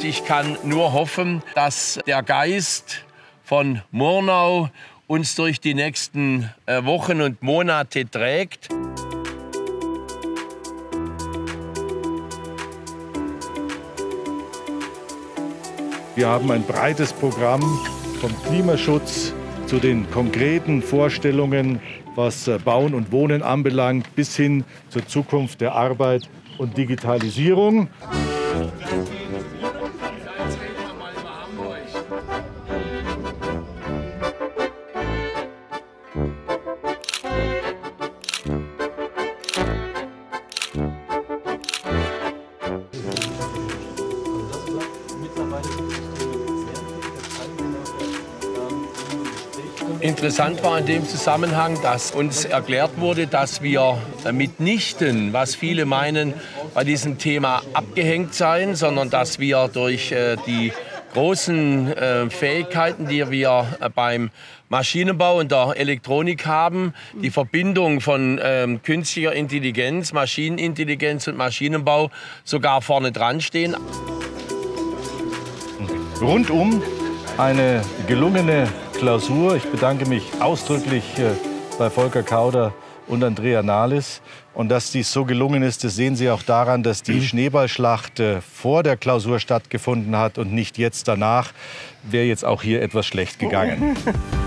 Und ich kann nur hoffen, dass der Geist von Murnau uns durch die nächsten Wochen und Monate trägt. Wir haben ein breites Programm vom Klimaschutz zu den konkreten Vorstellungen, was Bauen und Wohnen anbelangt, bis hin zur Zukunft der Arbeit und Digitalisierung. Interessant war in dem Zusammenhang, dass uns erklärt wurde, dass wir mitnichten, was viele meinen, bei diesem Thema abgehängt seien, sondern dass wir durch die großen Fähigkeiten, die wir beim Maschinenbau und der Elektronik haben, die Verbindung von künstlicher Intelligenz, Maschinenintelligenz und Maschinenbau sogar vorne dran stehen. Rundum eine gelungene Klausur. Ich bedanke mich ausdrücklich bei Volker Kauder und Andrea Nahles. Und dass dies so gelungen ist, das sehen Sie auch daran, dass die Schneeballschlacht vor der Klausur stattgefunden hat und nicht jetzt danach. Wäre jetzt auch hier etwas schlecht gegangen.